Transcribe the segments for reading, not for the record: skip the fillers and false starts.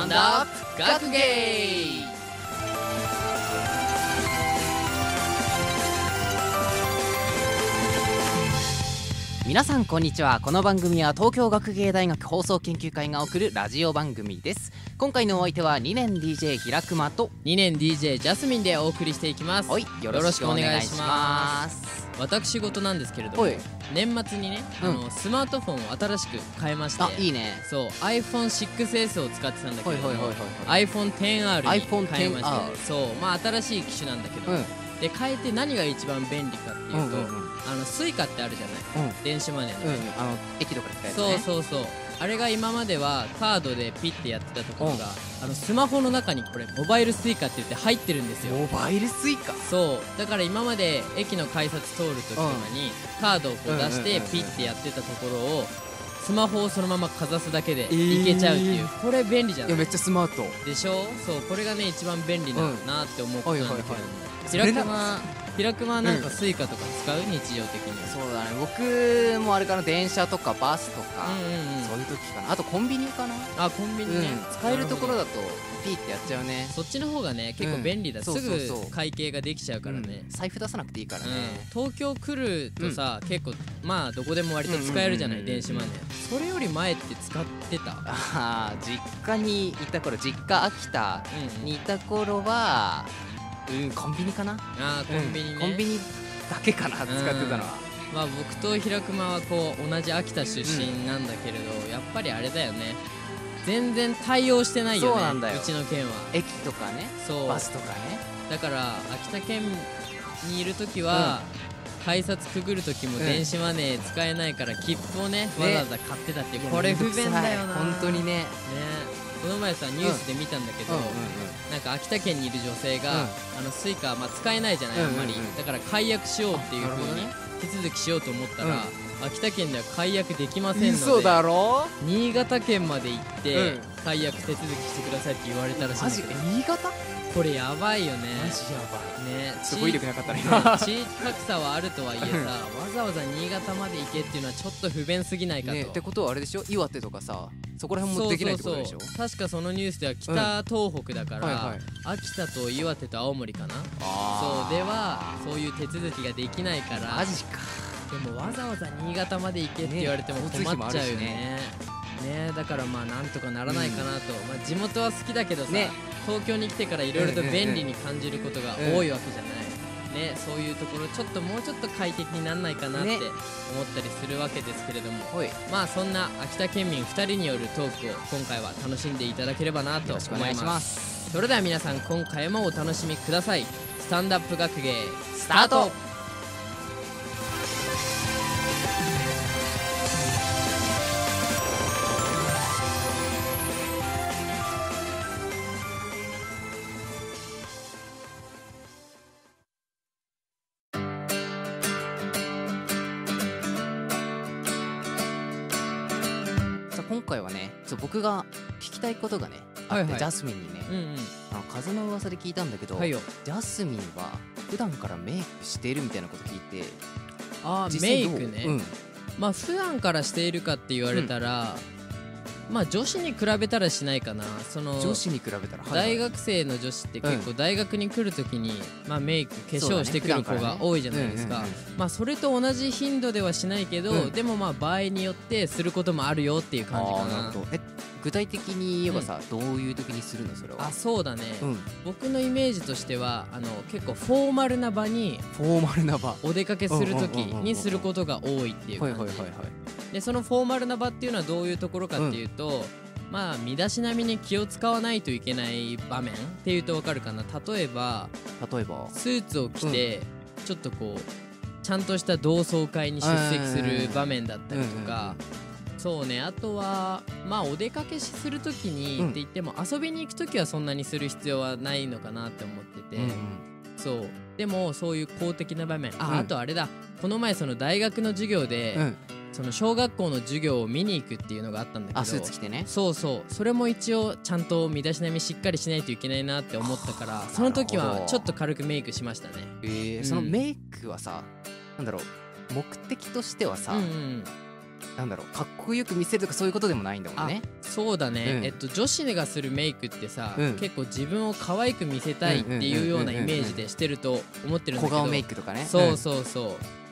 ンドアップ学芸。皆さんこんにちは。この番組は東京学芸大学放送研究会が送るラジオ番組です。今回のお相手は2年 DJ 平熊と 2年 DJ ジャスミンでお送りしていきます。 はい、よろしくお願いします。 私事なんですけれども、年末にね、スマートフォンを新しく変えまして、 あ、いいね。 そう iPhone6S を使ってたんだけれども iPhone XR に変えまして、そうまあ新しい機種なんだけど、で変えて何が一番便利かっていうと、スイカってあるじゃない、電子マネーのね、 駅とかで使えるね。 そうあれが今まではカードでピッてやってたところが、スマホの中にこれモバイルスイカって言って入ってるんですよ。 モバイルスイカ。 そうだから今まで駅の改札通る時とかにカードをこう出してピッてやってたところをスマホをそのままかざすだけでいけちゃうっていう、これ便利じゃない？ いやめっちゃスマートでしょ。そうこれがね一番便利ななって思ったんだけど、平熊なんかスイカとか使う？日常的に。 そうだね、僕もあれかな、電車とかバスとかそういう時かな。あとコンビニかな。 あ、コンビニね、 使えるところだとピーってやっちゃうね。 そっちの方がね結構便利だ。すぐ会計ができちゃうからね。 財布出さなくていいからね。東京来るとさ結構まあどこでも割と使えるじゃない、電子マネー。それより前って使ってた？ ああ、実家にいた頃、実家秋田にいた頃はコンビニかな。 ああ、コンビニね。 コンビニだけかな、使ってたのは。 まあ僕と平熊はこう同じ秋田出身なんだけれど、やっぱりあれだよね、全然対応してないよね。 そうなんだよ、 うちの県は。 駅とかね、バスとかね。 だから秋田県にいる時は改札くぐる時も電子マネー使えないから切符をねわざわざ買ってたっていう、これ不便だよな本当にね。 この前さニュースで見たんだけど、なんか秋田県にいる女性がスイカ使えないじゃない、あんまり。だから解約しようっていう風に手続きしようと思ったら、秋田県では解約できませんので、 嘘だろ、 新潟県まで行って解約手続きしてくださいって言われたらしいんだけど。 新潟？ これやばいよね。 マジやばいね。 ちょっと語彙力なかったね。 地域格差はあるとはいえさ、わざわざ新潟まで行けっていうのはちょっと不便すぎないかと。 ってことはあれでしょ、岩手とかさ、そこら辺もできないってことでしょ。 確かそのニュースでは北東北だから、秋田と岩手と青森かな。そうではそういう手続きができないから。 マジか。 でもわざわざ新潟まで行けって言われても困っちゃうよね。だからまあなんとかならないかなと。地元は好きだけどさ、東京に来てからいろいろと便利に感じることが多いわけじゃないね。そういうところちょっともうちょっと快適にならないかなって思ったりするわけですけれども、まあそんな秋田県民2人によるトークを今回は楽しんでいただければなと思います。それでは皆さん今回もお楽しみください。スタンドアップ学芸スタート。 今回はね、僕が聞きたいことがねあって、ジャスミンにね、風の噂で聞いたんだけど、ジャスミンは普段からメイクしているみたいなこと聞いて。 メイクね。まあ普段からしているかって言われたら、まあ女子に比べたらしないかな。 女子に比べたら、 大学生の女子って結構大学に来るときにメイク化粧してくる子が多いじゃないですか。まあそれと同じ頻度ではしないけど、でもまあ場合によってすることもあるよっていう感じかな。 具体的に言えばさ、どういう時にするのそれは。 そうだね、僕のイメージとしては結構フォーマルな場にお出かけする時にすることが多いっていう感じで、そのフォーマルな場っていうのはどういうところかっていうと、まあ身だしなみに気を使わないといけない場面っていうと分かるかな。例えばスーツを着てちょっとこうちゃんとした同窓会に出席する場面だったりとか、そうね、あとはまあお出かけするときにって言っても、遊びに行くときはそんなにする必要はないのかなって思ってて、そうでもそういう公的な場面、あとあれだ、この前その大学の授業で、その小学校の授業を見に行くっていうのがあったんだけど、 スーツ着てね。 それも一応ちゃんと身だしなみしっかりしないといけないなって思ったから、その時はちょっと軽くメイクしましたね。 そのメイクはさ、なんだろう、目的としてはさ、 なんだろう、かっこよく見せるとかそういうことでもないんだもんね。 そうだね、女子がするメイクってさ、結構自分を可愛く見せたいっていうようなイメージでしてると思ってるんだけど、 小顔メイクとかね。 そうそうそう、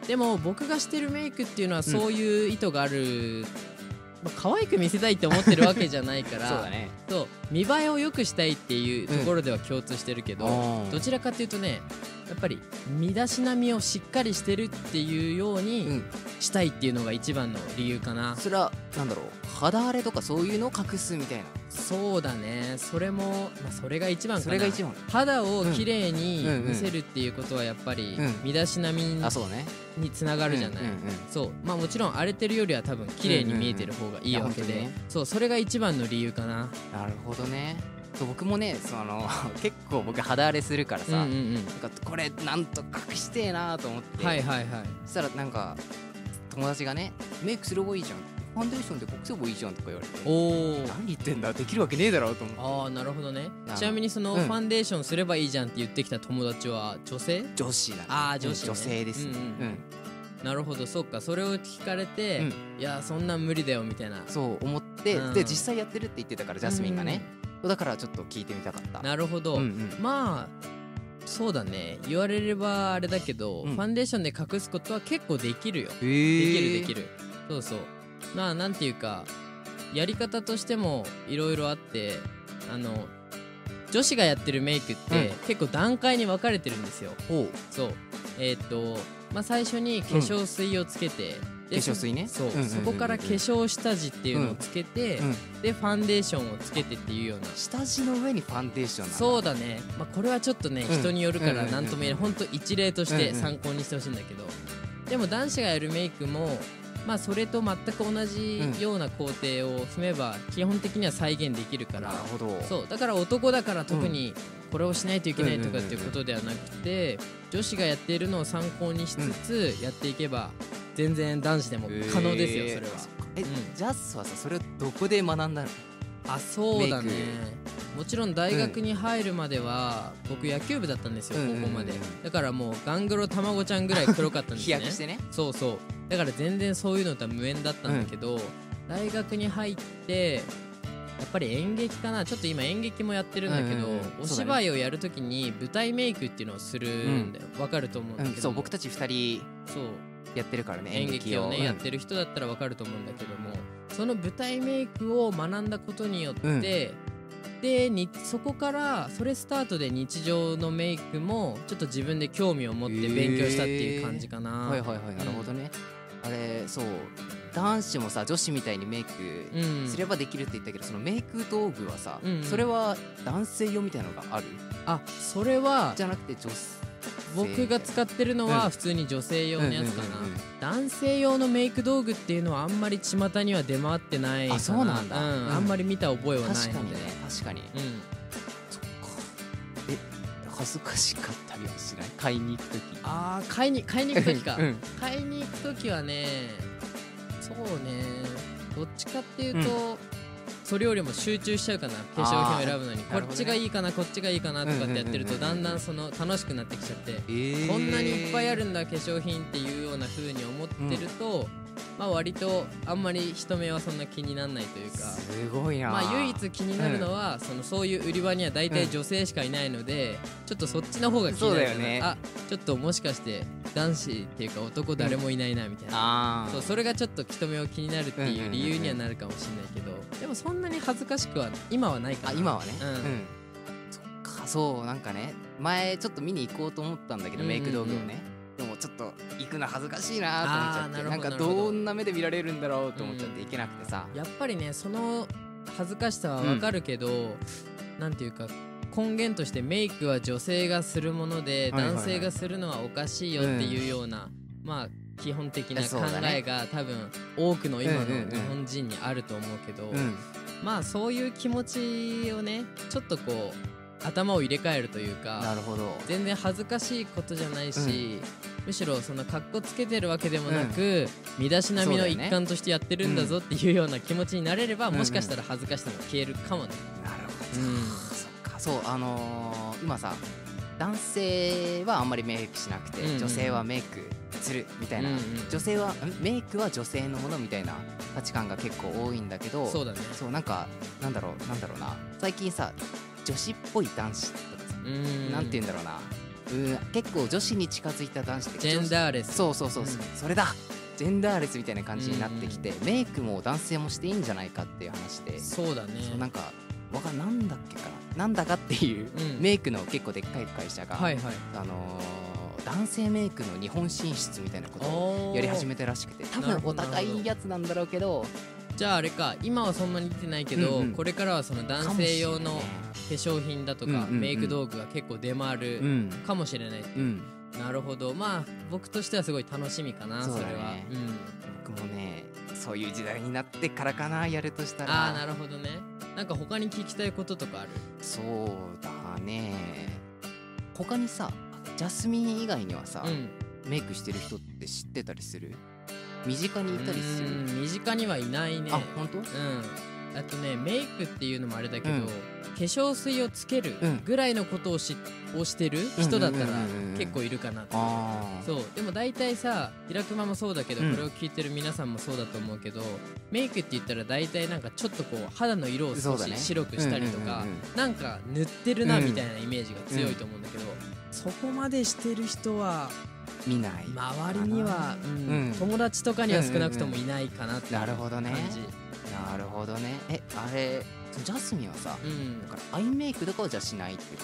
でも僕がしてるメイクっていうのはそういう意図がある、可愛く見せたいって思ってるわけじゃないからそうだね。 そう、見栄えを良くしたいっていうところでは共通してるけど、どちらかっていうとね、やっぱり身だしなみをしっかりしてるっていうようにしたいっていうのが一番の理由かな。 それはなんだろう、肌荒れとかそういうのを隠すみたいな。 そうだね、それも、それが一番かな。 それが一番。 肌を綺麗に見せるっていうことはやっぱり身だしなみにつながるじゃない。そう、もちろん荒れてるよりは多分綺麗に見えてる方がいいわけで、そう、それが一番の理由かな。 なるほどね。僕もね、結構僕肌荒れするからさ、なんかこれなんと隠してえなと思って、そしたらなんか友達がね、メイクすればいいじゃん、ファンデーションで隠せばいいじゃんとか言われて、何言ってんだ、できるわけねえだろうと思って。 ああ、なるほどね。ちなみにそのファンデーションすればいいじゃんって言ってきた友達は女性？ 女子だね。 ああ、女子ね。 女性ですね。 なるほど、そっか、それを聞かれて、いやそんなん無理だよみたいな、 そう思って、で実際やってるって言ってたから、ジャスミンがね、だからちょっと聞いてみたかった。 なるほど、まあそうだね、言われればあれだけど、ファンデーションで隠すことは結構できるよ。できる。そうそう、なんていうか、やり方としてもいろいろあって、女子がやってるメイクって結構段階に分かれてるんですよ。そう、最初に化粧水をつけて、 化粧水ね。 そう、そこから化粧下地っていうのをつけて、でファンデーションをつけてっていうような。 下地の上にファンデーションなんだ。 そうだね、これはちょっとね、人によるから何とも言えない、ほんと一例として参考にしてほしいんだけど、でも男子がやるメイクもそれと全く同じような工程を踏めば基本的には再現できるから。 なるほど。 そうだから、男だから特にこれをしないといけないとかっていうことではなくて、女子がやっているのを参考にしつつやっていけば全然男子でも可能ですよ、それは。 ジャスはさ、それをどこで学んだの？ そうだね、もちろん大学に入るまでは僕野球部だったんですよ、高校まで。だからもうガングロ卵ちゃんぐらい黒かったんですね。 日焼けしてね。 そうそう、だから全然そういうのとは無縁だったんだけど、大学に入ってやっぱり演劇かな、ちょっと今演劇もやってるんだけど、お芝居をやるときに舞台メイクっていうのをするんだよ。わかると思うんだけど、 そう、僕たち2人やってるからね、 演劇をねやってる人だったらわかると思うんだけども、その舞台メイクを学んだことによって、でそこからそれスタートで日常のメイクもちょっと自分で興味を持って勉強したっていう感じかな。 はいはいはい、なるほどね。あれ、そう、男子もさ、女子みたいにメイクすればできるって言ったけど、そのメイク道具はさ、それは男性用みたいなのがある？ それはじゃなくて女性。 僕が使ってるのは普通に女性用のやつかな。男性用のメイク道具っていうのはあんまり巷には出回ってないかな。 そうなんだ。 あんまり見た覚えはないので。 確かにね、確かに。そっか。恥ずかしかったりはしない？買いに行くとき。 買いに行くときか。買いに行くときはね、そうね、どっちかっていうとそれよりも集中しちゃうかな、化粧品を選ぶのに。こっちがいいかな、こっちがいいかなとかってやってると、だんだん楽しくなってきちゃって、こんなにいっぱいあるんだ化粧品っていうような風に思ってると、割とあんまり人目はそんな気にならないというか。 すごいな。 唯一気になるのは、そういう売り場には大体女性しかいないので、ちょっとそっちの方が気になるかな。ちょっともしかして男子っていうか男誰もいないなみたいな、それがちょっと人目を気になるっていう理由にはなるかもしれないけど、でもそんなに恥ずかしくは今はないかな。 今はね。そっか、そうなんかね、前ちょっと見に行こうと思ったんだけど、メイク道具をね。でもちょっと行くの恥ずかしいなと思っちゃって、なんかどんな目で見られるんだろうと思っちゃって行けなくてさ。 やっぱりね、その恥ずかしさはわかるけど、なんていうか根源としてメイクは女性がするもので、男性がするのはおかしいよっていうような、基本的な考えが多分多くの今の日本人にあると思うけど、そういう気持ちをね、ちょっとこう頭を入れ替えるというか。 なるほど。 全然恥ずかしいことじゃないし、むしろそんな格好つけてるわけでもなく、身だしなみの一環としてやってるんだぞっていうような気持ちになれれば、もしかしたら恥ずかしさも消えるかもね。 なるほど。そっか。そう、今さ、男性はあんまりメイクしなくて、女性はメイクするみたいな、女性はメイクは女性のものみたいな価値観が結構多いんだけど、 そうだね。 そうなんかなんだろうな、最近さ女子っぽい男子とかさ、なんて言うんだろうな、結構女子に近づいた男子ってジェンダーレス、 そう、それだ、ジェンダーレスみたいな感じになってきて、メイクも男性もしていいんじゃないかっていう話で、 そうだね。 そうなんかなんだっけかな、なんだかっていう、メイクの結構でっかい会社が、男性メイクの日本進出みたいなことをやり始めたらしくて、多分お高いやつなんだろうけど、 じゃああれか、今はそんなに出てないけど、これからはその男性用の化粧品だとかメイク道具が結構出回るかもしれない。なるほど。まあ僕としてはすごい楽しみかな、それは。 僕もね、そういう時代になってからかな、やるとしたら。 なるほどね。なんか他に聞きたいこととかある？ そうだね、他にさ、ジャスミン以外にはさ、メイクしてる人って知ってたりする？身近にいたりする？ 身近にはいないね。 本当？ あとね、メイクっていうのもあれだけど、化粧水をつけるぐらいのことをしてる人だったら結構いるかなって。そうでも大体さ、平熊もそうだけど、これを聞いてる皆さんもそうだと思うけど、メイクって言ったら大体なんかちょっとこう肌の色を少し白くしたりとか、なんか塗ってるなみたいなイメージが強いと思うんだけど、そこまでしてる人は見ない、 周りには、友達とかには少なくともいないかなっていう感じ。 なるほどね。あれジャスミンはさ、だからアイメイクとかはじゃしないってこと？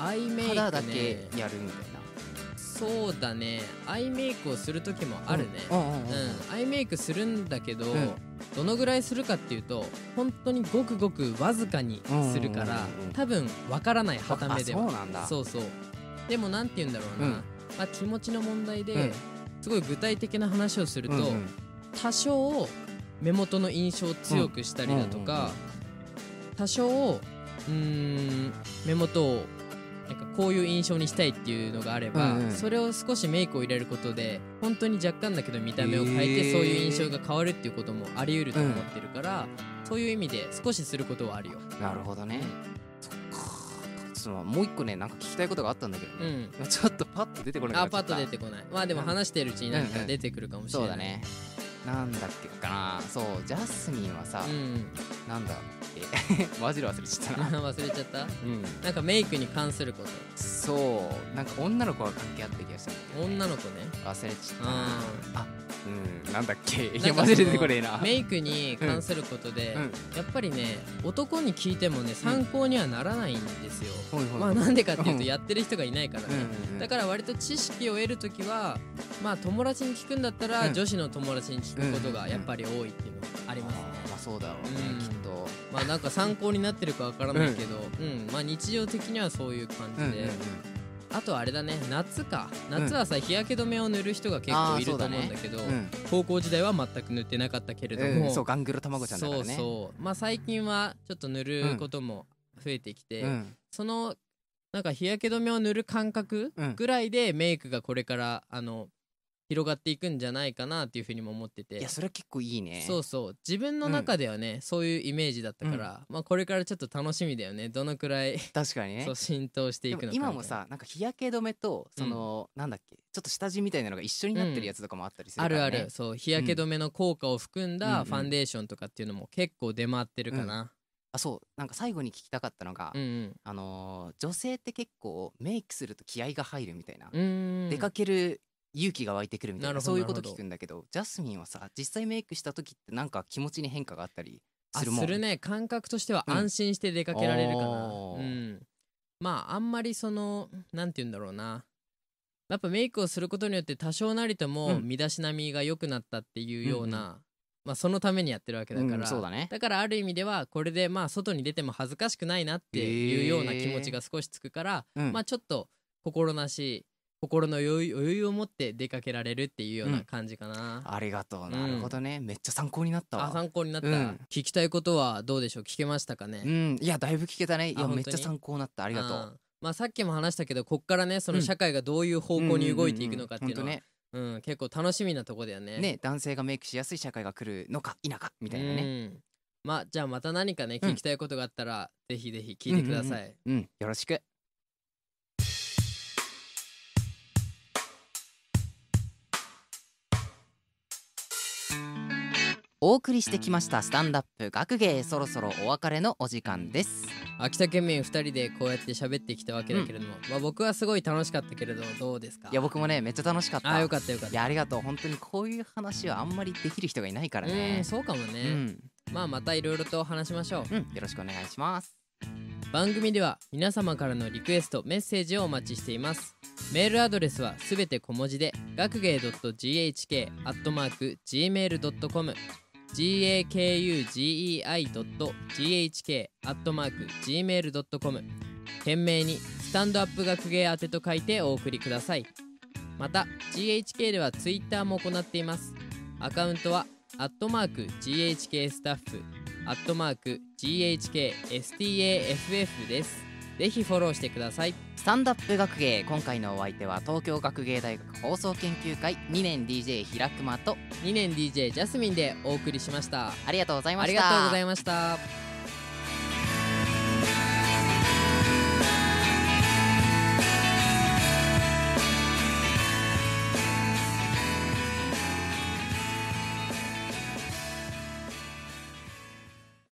アイメイクね、 肌だけやるみたいな。 そうだね、アイメイクをする時もあるね。アイメイクするんだけど、どのぐらいするかっていうと本当にごくごくわずかにするから、多分わからない、はためでは。 そうなんだ。 そうでもなんて言うんだろうな、気持ちの問題ですごい具体的な話をすると、多少目元の印象を強くしたりだとか、多少目元をなんかこういう印象にしたいっていうのがあれば、それを少しメイクを入れることで本当に若干だけど見た目を変えて、そういう印象が変わるっていうこともあり得ると思ってるから、そういう意味で少しすることはあるよ。 なるほどね。そっか。もう一個ね、なんか聞きたいことがあったんだけどね、ちょっとパッと出てこない。 パッと出てこない。まあでも話してるうちに何か出てくるかもしれない。 そうだね。なんだっけかな。そう、ジャスミンはさ、なんだっけマジで忘れちゃったな。 忘れちゃった。なんかメイクに関すること。 そう、なんか女の子が関係あった気がしたんだけど、 女の子ね。 忘れちゃったな。なんだっけ、いやマジで出てこねえな。 メイクに関することで、やっぱりね、男に聞いてもね、参考にはならないんですよ。まあなんでかっていうと、やってる人がいないからね。だから割と知識を得るときは、まあ友達に聞くんだったら、女子の友達に聞くことがやっぱり多いっていうのがありますね。 まあそうだろうね、きっと。 まあなんか参考になってるかわからないけど、まあ日常的にはそういう感じで。あとあれだね、夏はさ、日焼け止めを塗る人が結構いると思うんだけど、高校時代は全く塗ってなかったけれども、 そう、ガングロ卵ちゃんだからね。 まあ最近はちょっと塗ることも増えてきて、そのなんか日焼け止めを塗る感覚ぐらいでメイクがこれから広がっていくんじゃないかなっていうふうにも思ってて。 いや、それは結構いいね。 自分の中ではね、そういうイメージだったから、まあこれからちょっと楽しみだよね、どのくらい確かにね、 浸透していくのか。 今もさ、なんか日焼け止めとその、なんだっけ、ちょっと下地みたいなのが一緒になってるやつとかもあったりするからね。 ある。そう、日焼け止めの効果を含んだファンデーションとかっていうのも結構出回ってるかな。 そう、なんか最後に聞きたかったのが、女性って結構メイクすると気合が入るみたいな、出かける勇気が湧いてくるみたいな、そういうこと聞くんだけど、ジャスミンはさ、実際メイクした時ってなんか気持ちに変化があったりするもん？ するね。感覚としては安心して出かけられるかな。まああんまりそのなんて言うんだろうな、やっぱメイクをすることによって多少なりとも身だしなみが良くなったっていうような、まあそのためにやってるわけだから、 そうだね。 だからある意味ではこれでまあ外に出ても恥ずかしくないなっていうような気持ちが少しつくから、まあちょっと心の余裕を持って出かけられるっていうような感じかな。 ありがとう。なるほどね、めっちゃ参考になったわ。 参考になった。聞きたいことはどうでしょう？聞けましたかね？ いや、だいぶ聞けたね。いや、めっちゃ参考になった。ありがとう。 まあさっきも話したけど、こっからね、その社会がどういう方向に動いていくのかっていうのは結構楽しみなとこだよね。 男性がメイクしやすい社会が来るのか否かみたいなね。 まあじゃあまた何かね、聞きたいことがあったらぜひぜひ聞いてください。 よろしく。 お送りしてきましたスタンダップ学芸、そろそろお別れのお時間です。 秋田県民2人でこうやって喋ってきたわけだけれども、僕はすごい楽しかったけれどどうですか？ いや僕もねめっちゃ楽しかった。 よかったよかった。 いやありがとう。本当にこういう話はあんまりできる人がいないからね。 そうかもね、またいろいろと話しましょう。 よろしくお願いします。 番組では皆様からのリクエストメッセージをお待ちしています。メールアドレスはすべて小文字で学芸 .ghk@gmail.com gakugei.ghk@gmail.com 懸命にスタンドアップ学芸宛てと書いてお送りください。また GHK ではツイッターも行っています。アカウントは@GHK スタッフ@GHK STAFF です。ぜひフォローしてください。 スタンダップ学芸、今回のお相手は東京学芸大学放送研究会2年 DJ 平熊と 2年 DJ ジャスミンでお送りしました。 ありがとうございました。 ありがとうございました。